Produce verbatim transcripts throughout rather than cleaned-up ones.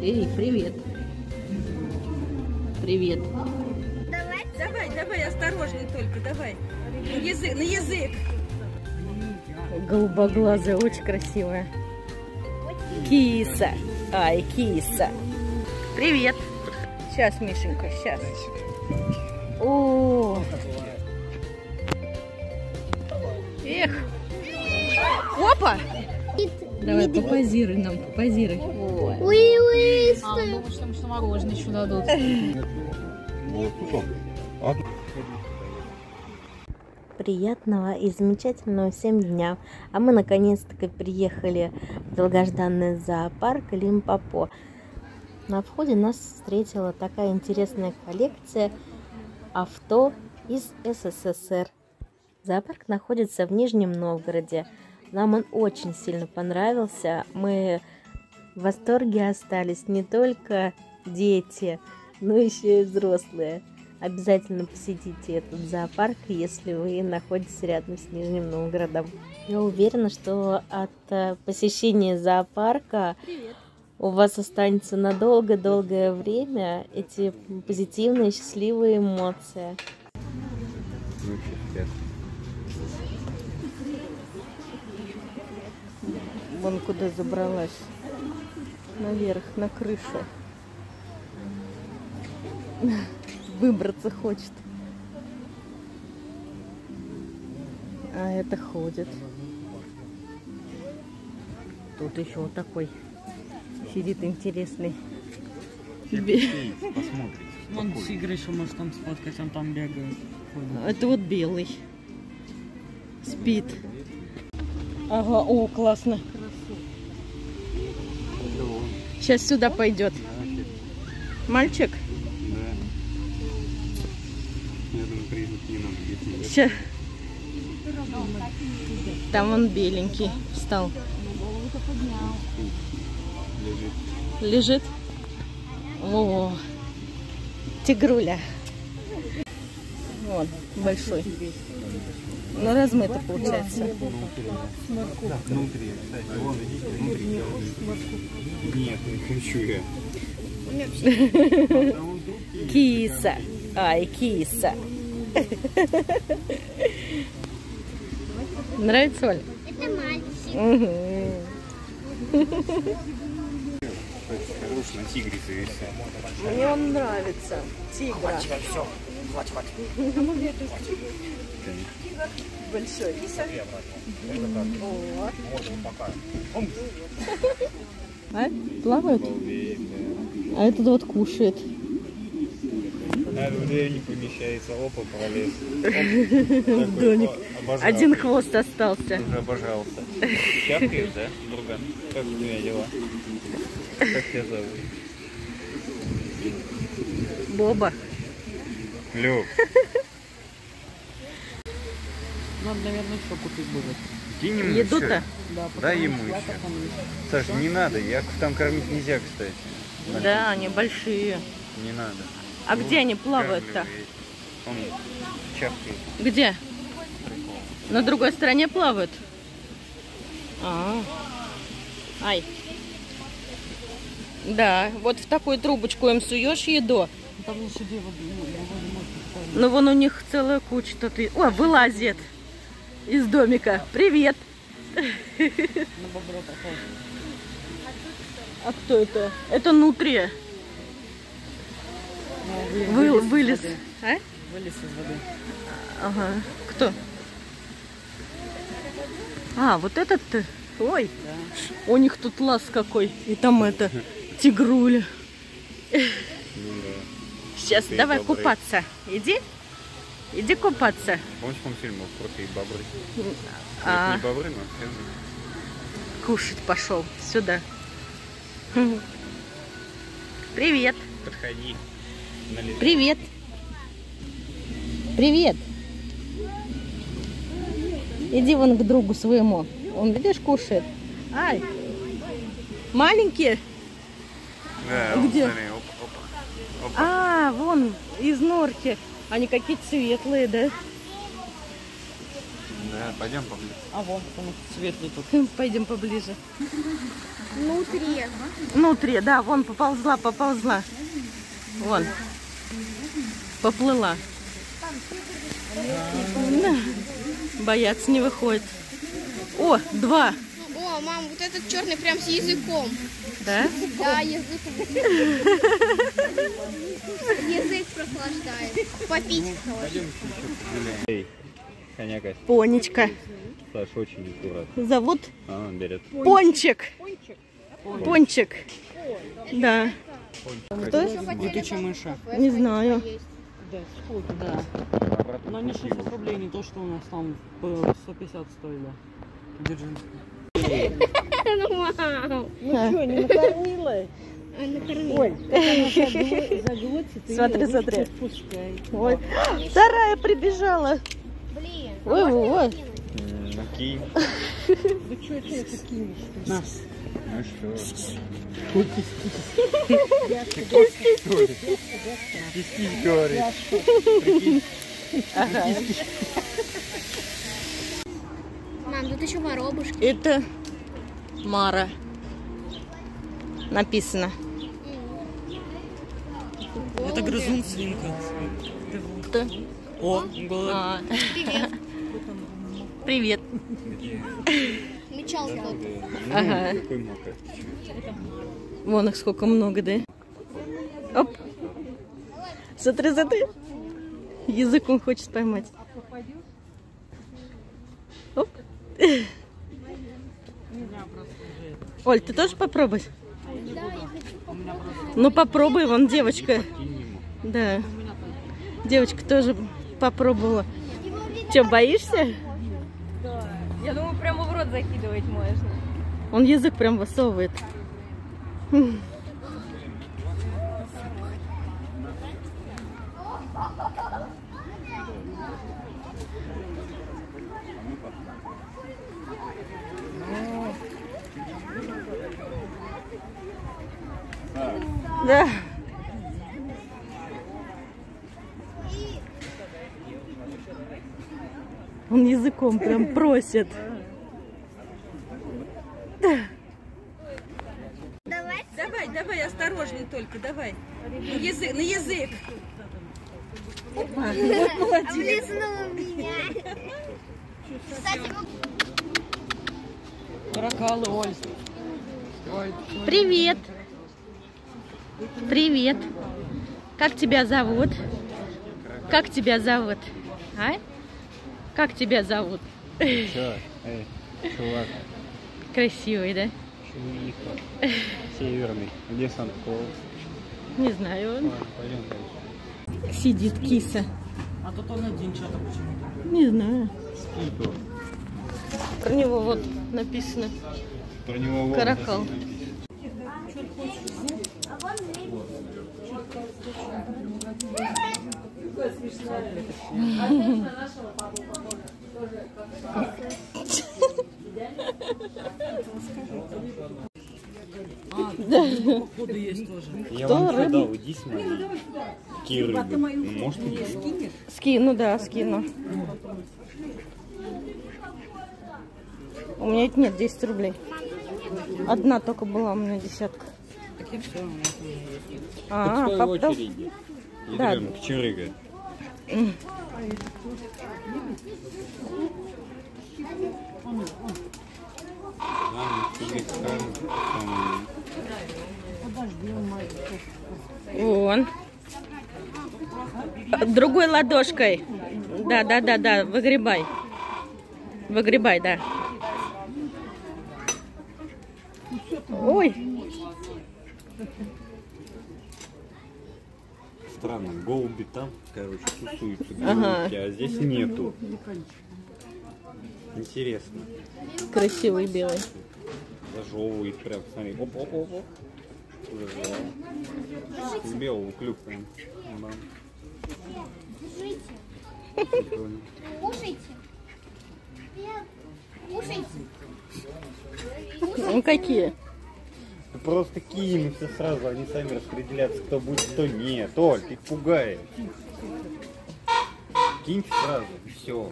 Эй, привет. Привет. Давай, давай, давай, осторожно только, давай. На язык, на язык. Голубоглазая, очень красивая. Киса. Ай, киса. Привет. Сейчас, Мишенька, сейчас. О. Эх. Опа. Давай, попозируй нам, попозируй. Уи-уи. А, он думает, что, что мороженое еще дадут. Приятного и замечательного всем дня. А мы наконец-таки приехали в долгожданный зоопарк Лимпопо. На входе нас встретила такая интересная коллекция авто из СССР. Зоопарк находится в Нижнем Новгороде. Нам он очень сильно понравился. Мы в восторге остались, не только дети, но еще и взрослые. Обязательно посетите этот зоопарк, если вы находитесь рядом с Нижним Новгородом. Я уверена, что от посещения зоопарка у вас останется на долгое-долгое время эти позитивные, счастливые эмоции. Вон куда забралась. Наверх, на крышу. Выбраться хочет. А это ходит. Тут еще вот такой сидит интересный. Посмотрите. Вон тигр еще может там сфоткать, он там бегает. Это вот белый. Спит. Ага, о, классно. Сейчас сюда пойдет. Мальчик? Да. Я думаю, признак не надо быть. Сейчас. Там он беленький встал. Лежит. Лежит? О, тигруля. Вот, большой. Ну, размыто получается. Внутри, кстати, вон, внутри. Нет, не хочу я. Киса. Ай, киса. Нравится, Оль? Это мальчик. Угу. Хорош на тигрица и все. Мне он нравится. Тигра. Все, хватит, хватит. Большой. О. А? Плавают? А этот вот кушает. А в дверь не помещается. Опа, пролез. В домик. Один хвост остался. Уже обожался. Чавкаешь, да, друган? Как у тебя дела? Как тебя зовут? Боба. Лёв. Надо, наверное, еще купить будет. Кинь ему Еду-то? Да, Дай ему еще. Саша, не надо. Яков там кормить нельзя, кстати. Да, они большие. Не надо. А Ну, где они плавают-то? Он чавкает. Где? На другой стороне плавают? А, ай. Да, вот в такую трубочку им суешь еду. Там еще дева, Ну вон у них целая куча. Ты... О, вылазит из домика. Привет. на бобра похож. А кто это? Это нутрия. Ну, Вы, вылез из вылез. воды. А? Вылез из воды. Ага. Кто? А, вот этот-то. Ой. Да. У них тут лаз какой. И там это, тигруля. Ну да. Сейчас, Ты давай добрый. купаться. Иди. Иди купаться. Помнишь, он фильм был «Крутые бобры»? А, Это не бобры, но фильм. кушать пошел. Сюда. Привет. Подходи. Налетай. Привет. Привет. Иди вон к другу своему. Он, видишь, кушает. Ай. Маленькие? Да, Где? вот, смотри, опа, опа. Опа. А, вон, из норки. Они какие-то светлые, да? Да, пойдем поближе. А вон, потому что свет не тут. Пойдем поближе. Внутри. Внутри, да, вон поползла, поползла. Вон. Поплыла. Да. Бояться не выходит. О, два. О, мам, вот этот черный прям с языком. Да? Да, язык. Язык прохлаждает. Попить хочет. Эй, коняка. Понечка. Саш, очень аккуратно. Зовут А, он берет. Пончик. Пончик. Да. Кто? Летучая мыша. Не знаю. Да, сходу, да. Обратно Но они пути шестьдесят рублей, не то, что у нас там по сто пятьдесят стоили. Держи. Ну, мам. Ну что, не накормила? А, накормила. Ой, заглотит, и Смотри, ручку смотри. отпускай. Ой, вторая прибежала. Блин. Ой, ой, ой. Ну, Киев. Да что это кинешь? Нас. Ну что? Киски говорит. Ага. Мам, тут еще воробушки. Это Мара. Написано. Это грызун свинка. Кто? О, голод. А, Привет. привет. Мечал кто-то. Ага. Какой мака? Вон их сколько много, да? Оп. Смотри, смотри. Язык он хочет поймать. Оп. Оль, ты тоже попробуй? Ну попробуй, вон девочка. Да. Девочка тоже попробовала. Че, боишься? Я думаю, прямо в рот закидывать можно. Он язык прям высовывает. Да. Он языком прям просит. Давай. Давай, давай, осторожней только, давай. На язык, на язык. Облизнул меня. Кстати, Таракалы, Оль. Оль. Привет. Привет. Как тебя зовут? Как тебя зовут? А? Как тебя зовут? Чё? Эй, чувак. Красивый, да? Чуиха. Северный. Где Санта-Клаус? Не знаю. Ладно, пойдем дальше. Сидит киса. А тут он один что-то почему-то. Не знаю. Спит он. Про него вот написано. Про него вон Каракал. написано. Походу есть тоже. Я Кто? вам Рыбу? дал, иди смотри. Какие рыбы? Может, и Скину, да, скину. У меня это нет, десять рублей. Одна только была у меня десятка. Так и все. А, в пап дал? очереди. Да. Ядрёна кочерыга. Ладно, тебе скажем, там Вон. Другой ладошкой. Да, да, да, да. Выгребай. Выгребай, да. Ой. странно, голуби там, короче, тусуются, Ага. голубки, а здесь нету. Интересно. Красивый белый. Зажевывает прям, смотри, оп-оп-оп. Зажевал. С белого клюк прям. Да. Прикольно. Кушайте. Кушайте. Ну какие? Ты просто кинь их все сразу, они сами распределятся, кто будет, кто нет. Оль, ты их пугаешь. кинь сразу, и все.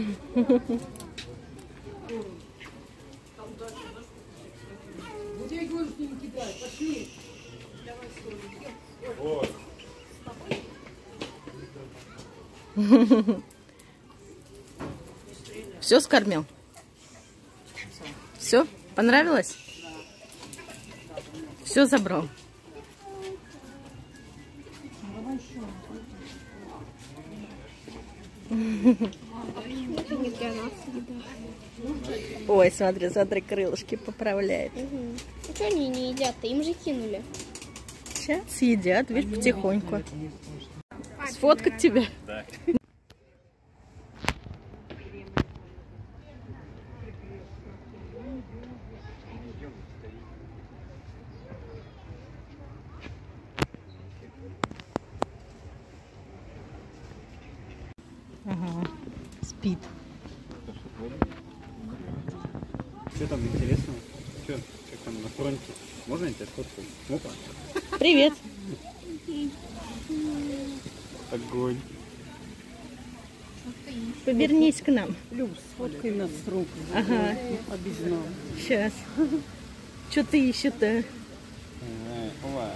Все скормил? Все? Понравилось? Все забрал? Ой, смотри, смотри, крылышки поправляет. Угу. А что они не едят-то? Им же кинули. Сейчас едят, видишь, потихоньку. Сфоткать тебя? Да. Ага, спит. Что там интересного? Что, как там на фронте? Можно я тебя сфоткаю? Опа. Привет. Огонь. Повернись к нам. Люк, сфоткай нас с рук. Ага. Обязательно. Сейчас. Что ты ищешь-то? Ай, ова.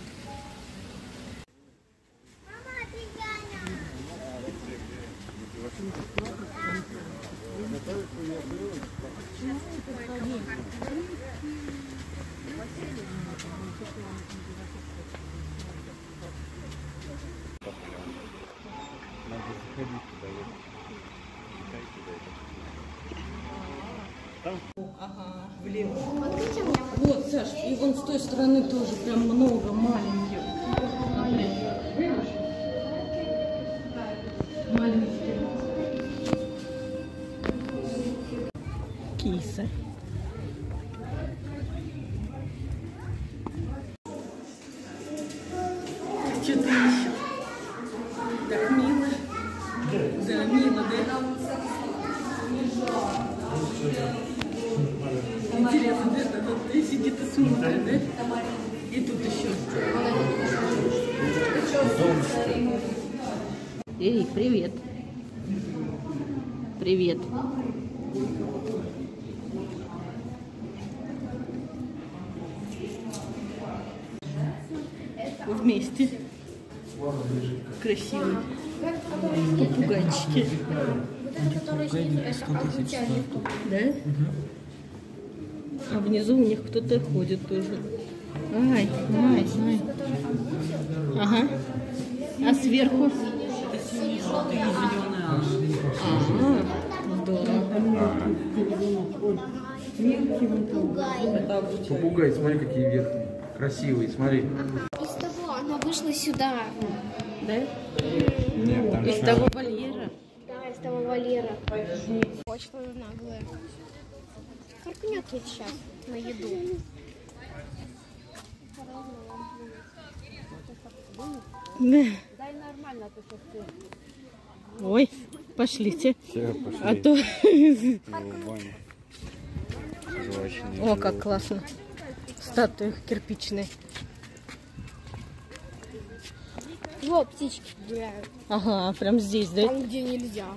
Надо заходить туда, вот. Там? Ага, влево. Вот, Саш, и вон с той стороны тоже прям много маленьких. Маленьких. Киса. Что ты ищешь? Так мило. Да, мило, да? Интересно, да? Это вот ты сидит и смотрит, да? И тут еще. Эй, привет. Привет. Вместе. Красивые. Попугайчики. Да? А внизу у них кто-то ходит тоже. Ай, ай, ай. Ага. А сверху? Ага. Здорово. Попугай, смотри, какие верхние. Красивые, смотри. Из того она вышла сюда. Да? Нет, там Из еще- того вольера. Да, из того Валера. Очень наглая. Каркнет ведь сейчас на еду. Ой, пошлите. Все, пошли. А то... Вон. Жвачные О, как животные. классно. Статуя кирпичная. Во, птички гуляют. Ага, прям здесь, да? Там, где нельзя.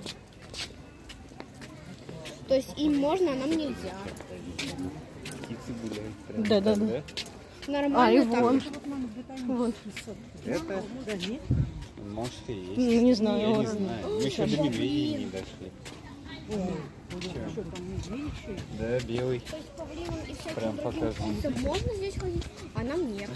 То есть им можно, а нам нельзя. Птицы гуляют. прям Да, да, так, да. Нормально А, и так. вон. Вон. Это? Может и есть. Ну, не знаю. Я не ладно. знаю. Мы еще до медведей не дошли. Чё? Да, белый. То есть павлинам и всяким Прям другим показывает. птицам можно здесь ходить, а нам нет.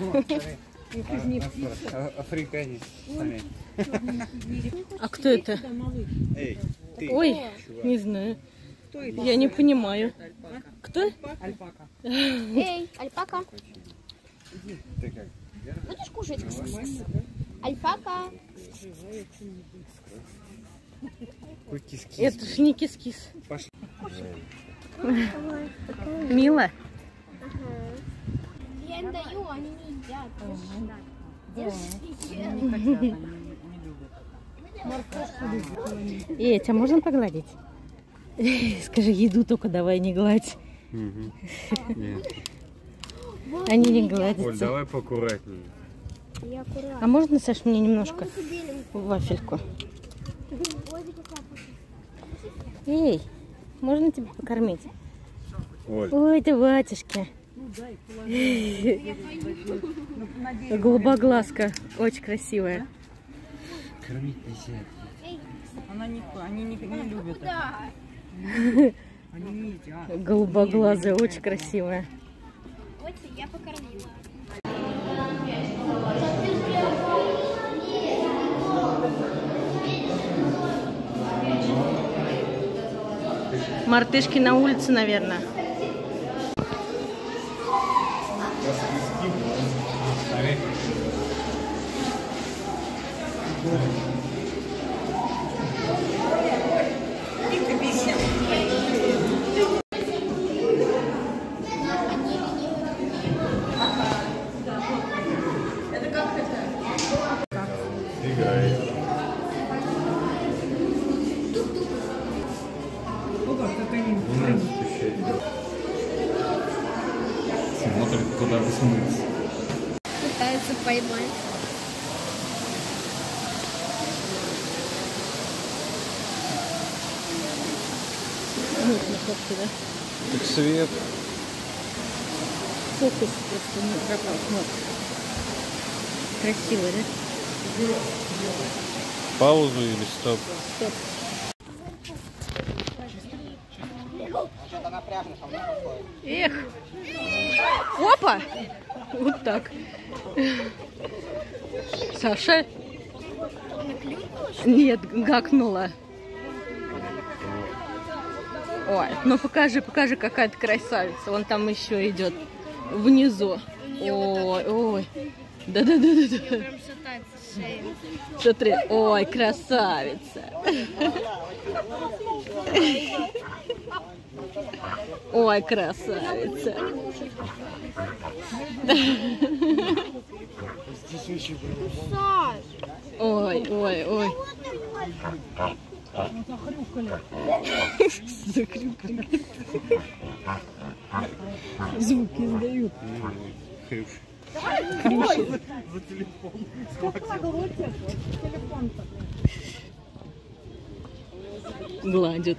А- Африканец. Смотри. А кто это? Эй, ты. Ой, не знаю. Я не понимаю. Кто? Эй, альпака, Ты как? будешь кушать? Альпака. Какой кис-кис. Это ж не кис-кис. Пошли. Мило. Я им даю, они не едят. Держи. Эй, тебя можно погладить? Скажи, еду только давай, не гладь. Нет. Они не Оль, гладятся. давай поаккуратнее. Я аккуратно. А можно, Саш, мне немножко вафельку? Эй, можно тебя покормить? Оль. Ой, ты батюшки. Голубоглазка, очень красивая. Кормить нельзя. Она не, они не, не любят. Они не едят. Голубоглазая, очень красивая. Вот я покормила. Мартышки на улице, наверное. Смотрит, куда бы смыться. Пытаются поймать. Так свет. Фокус просто не пропал. Вот. Красиво, да? Паузу или стоп? Стоп. Эх! Опа! Вот так. Саша? Нет, гакнула. Ой, ну покажи, покажи, какая ты красавица. Вон там еще идет внизу. Ой, ой. Да-да-да-да-да. Прям шатается шея. Смотри, ой, красавица. Ой, красавица. Ой, ой, ой. Захрюкали. Звуки издают. Хрюша. За телефон. Гладят.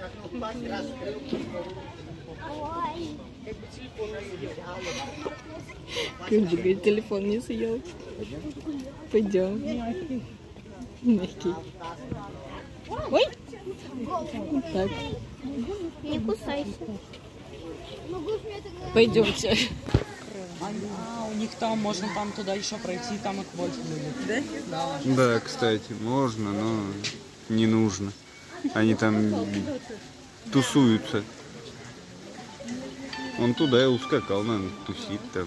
Как бы, говорит, телефон не съел. Пойдем. Мягкий. Ой! Вот так. Не кусайся. Пойдемте. А, у них там, можно там туда еще пройти, там их больше будет. Да? Да. Да, кстати, можно, но не нужно. Они там тусуются. Он туда и ускакал, наверное, тусит там.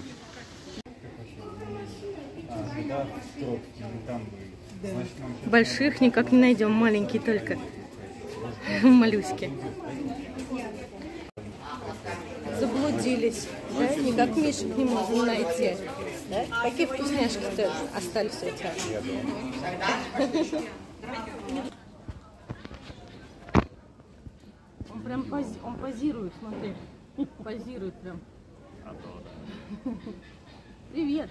Больших никак не найдем, маленькие только. Малюськи. Заблудились, да? Никак мишек не можем найти. Да? Какие вкусняшки-то остались у тебя? Он прям пози... он позирует, смотри. Позирует прям. Привет.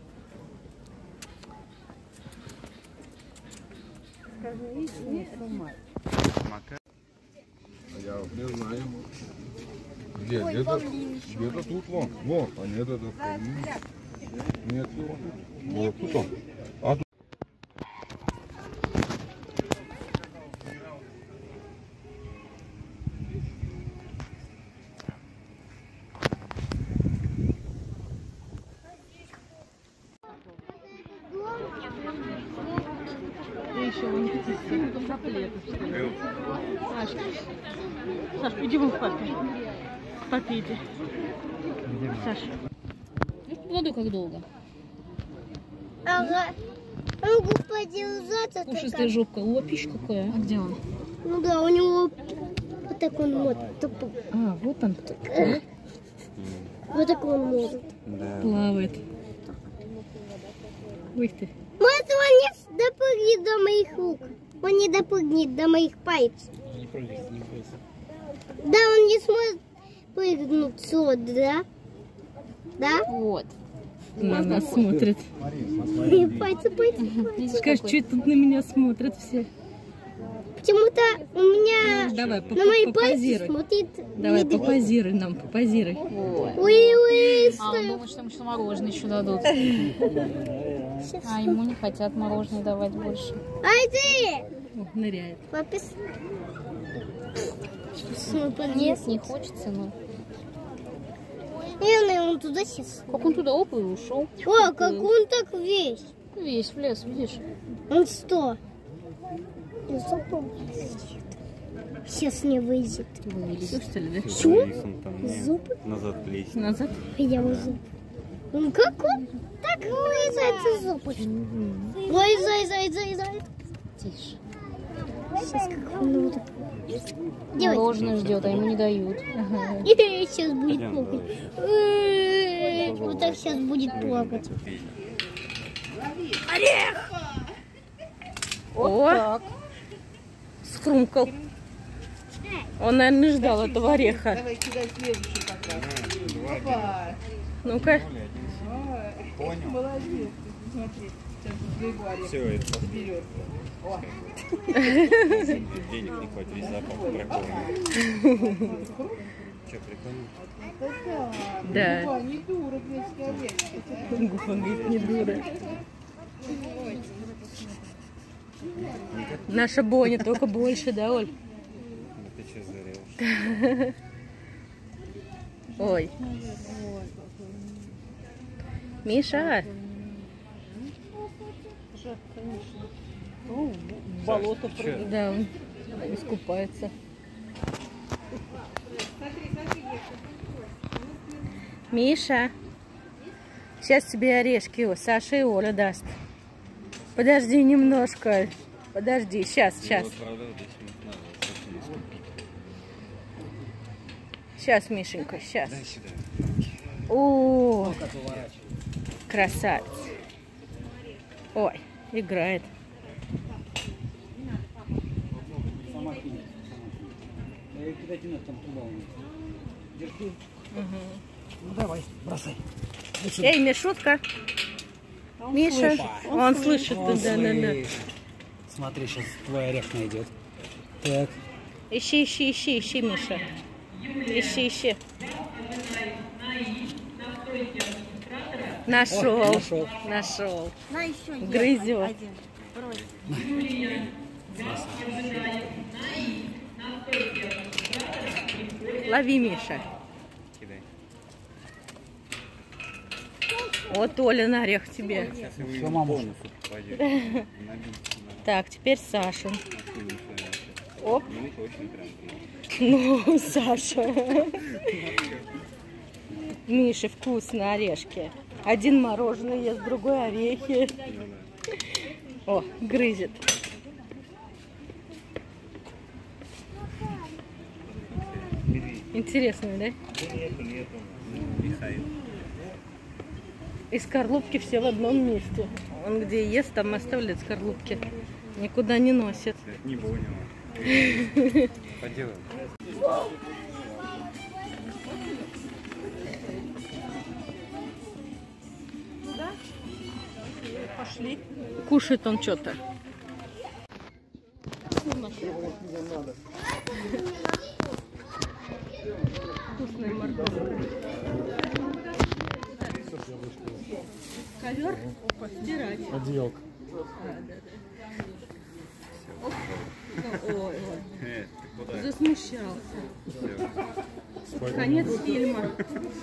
Я не знаю. Где? Где-то где тут вон. Вот, а нет, это... Нет, его тут. Вот тут он. А тут... Еще вон птицы, котлеты, что ли. Саш, Саш, идем к папе. К папе иди. Саша. Воду как долго? Ага. Могу подержаться. Пушистая жопка. Лопищ какая. А где он? Ну да, у него вот так он может. А, вот он. Вот так он может. Плавает. Ой ты. Может, он не допрыгнет до моих рук. Он не допрыгнет до моих пальцев. Не прыгай, не бойся. Да, он не сможет прыгнуть сюда, да? Да? Вот. На нас смотрит. Пальцы, пальцы, пальцы. Скажи, что тут на меня смотрят все? Почему-то у меня Давай, на мои пальцы попозируй. смотрит Давай, медведь. попозируй нам, попозируй. Ой, ой, А он думает, что ему что мороженое еще дадут. А ему не хотят мороженое давать больше. Ай ты! О, ныряет. Попис... Нет, не хочется, но... Наверное, он туда сейчас. Как он туда оп и ушел. О, как он так весь. Весь в лес, видишь? Он что? Из зуба сейчас не выйдет. Все, что ли, да? Что? Там Из зуба? назад плесень. Назад? Я в зуб. Он как он так вылезает из зуба? Ой, зай, зай, зай, зай. Тише. Сейчас как он будет. Делать. Мороженое ждет, а ему не дают. Сейчас будет плакать. Эй, вот так сейчас будет плакать. О, так. Скрумкал. Он, наверное, не ждал этого ореха. Давай, кидай следующий пока. Ну-ка. Молодец. Смотри, сейчас сбегу орех. Все, это Берет. денег не хватит, весь запах прикольный. Че, прикольно? Да. Не дура, грецкий орех. Гуфа говорит, не дура. Наша Боня только больше, да, Оль? Ну ты че зарешь? Ой. Миша. В болото прыгает. Да, он искупается. Миша. Сейчас тебе орешки о, Саша и Оля даст. Подожди немножко. Подожди, сейчас, сейчас. Сейчас, Мишенька, сейчас. О, красавец. Ой, играет. Ну давай, бросай. Эй, Мишутка. Миша, он слышит, да, да, да. Смотри, сейчас твой орех найдет. Так. Ищи, ищи, ищи, ищи, Миша. Ищи, ищи. Нашел. Нашел. Нашел. На еще есть Грызет. один. Брось. Лови, Миша. Кидай. Вот Оля на орех тебе. Сейчас его Всё, мама. полностью попадет. Так, теперь Саша. Оп. Ну точно прям. Ну, Саша. Мише вкусно орешки. Один мороженое ест, другой орехи. О, грызет. Интересно, да? Михаил. И скорлупки все в одном месте. Он где ест, там оставляет скорлупки. Никуда не носит. Не понял. Поделаем. Пошли. Кушает он что-то. Вкусная морковка. Ковер постирать. Отделка. Ой, ой. Засмущался. Конец фильма.